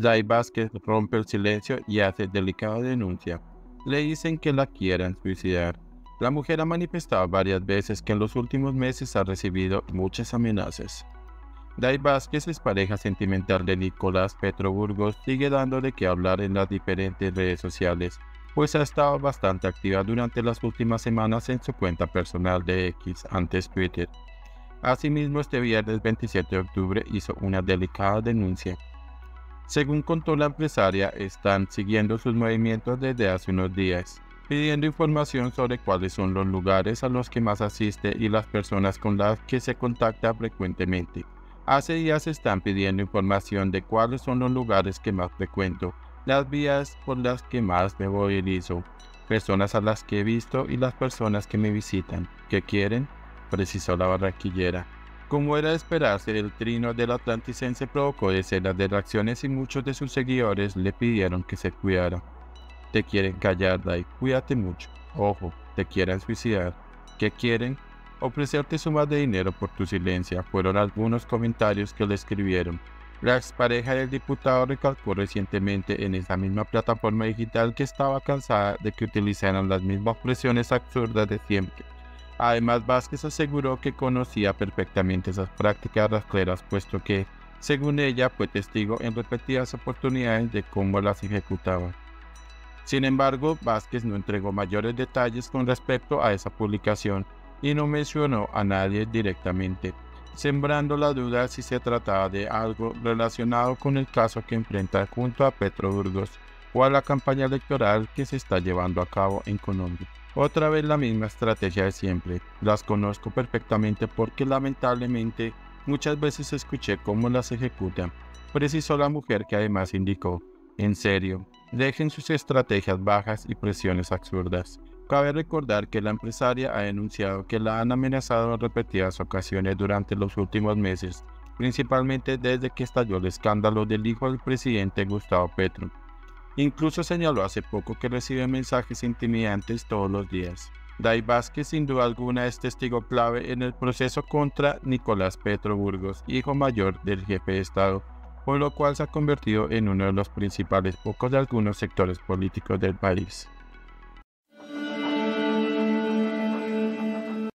Day Vázquez rompe el silencio y hace delicada denuncia. Le dicen que la quieren suicidar. La mujer ha manifestado varias veces que en los últimos meses ha recibido muchas amenazas. Day Vázquez es pareja sentimental de Nicolás Petro Burgos, sigue dando de qué hablar en las diferentes redes sociales, pues ha estado bastante activa durante las últimas semanas en su cuenta personal de X, antes Twitter. Asimismo, este viernes 27 de octubre hizo una delicada denuncia. Según contó la empresaria, están siguiendo sus movimientos desde hace unos días, pidiendo información sobre cuáles son los lugares a los que más asiste y las personas con las que se contacta frecuentemente. Hace días están pidiendo información de cuáles son los lugares que más frecuento, las vías por las que más me movilizo, personas a las que he visto y las personas que me visitan. ¿Qué quieren?, precisó la barranquillera. Como era de esperarse, el trino del atlanticense provocó decenas de reacciones y muchos de sus seguidores le pidieron que se cuidara. Te quieren callar, Day, cuídate mucho. Ojo, te quieren suicidar. ¿Qué quieren? Ofrecerte sumas de dinero por tu silencio, fueron algunos comentarios que le escribieron. La expareja del diputado recalcó recientemente en esa misma plataforma digital que estaba cansada de que utilizaran las mismas presiones absurdas de siempre. Además, Vázquez aseguró que conocía perfectamente esas prácticas rastreras, puesto que, según ella, fue testigo en repetidas oportunidades de cómo las ejecutaban. Sin embargo, Vázquez no entregó mayores detalles con respecto a esa publicación y no mencionó a nadie directamente, sembrando la duda si se trataba de algo relacionado con el caso que enfrenta junto a Petro Burgos o a la campaña electoral que se está llevando a cabo en Colombia. Otra vez la misma estrategia de siempre. Las conozco perfectamente porque lamentablemente muchas veces escuché cómo las ejecutan, precisó la mujer, que además indicó: en serio, dejen sus estrategias bajas y presiones absurdas. Cabe recordar que la empresaria ha denunciado que la han amenazado en repetidas ocasiones durante los últimos meses, principalmente desde que estalló el escándalo del hijo del presidente Gustavo Petro. Incluso señaló hace poco que recibe mensajes intimidantes todos los días. Day Vázquez sin duda alguna es testigo clave en el proceso contra Nicolás Petro Burgos, hijo mayor del jefe de Estado, por lo cual se ha convertido en uno de los principales focos de algunos sectores políticos del país.